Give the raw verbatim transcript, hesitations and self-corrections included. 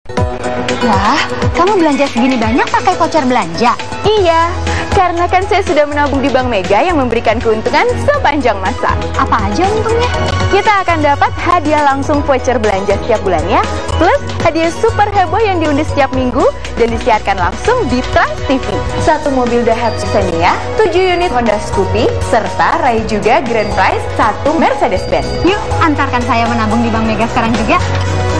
Wah, kamu belanja segini banyak pakai voucher belanja? Iya, karena kan saya sudah menabung di Bank Mega yang memberikan keuntungan sepanjang masa. Apa aja untungnya? Kita akan dapat hadiah langsung voucher belanja setiap bulannya, plus hadiah super heboh yang diundi setiap minggu dan disiarkan langsung di Trans T V. Satu mobil Daihatsu Xenia, tujuh unit Honda Scoopy, serta raih juga grand prize satu Mercedes-Benz. Yuk, antarkan saya menabung di Bank Mega sekarang juga.